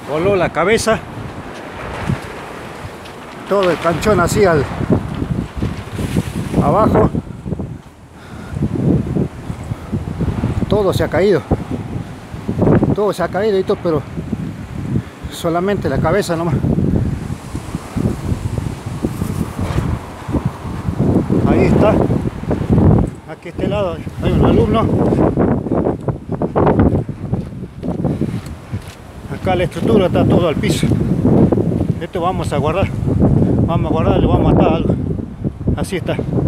Voló la cabeza. Todo el canchón así abajo. Todo se ha caído. Todo se ha caído y todo, pero solamente la cabeza nomás. Ahí está. Aquí a este lado hay un alumno. Acá la estructura está todo al piso. Esto vamos a guardar. Vamos a guardar, le vamos a matar algo. Así está.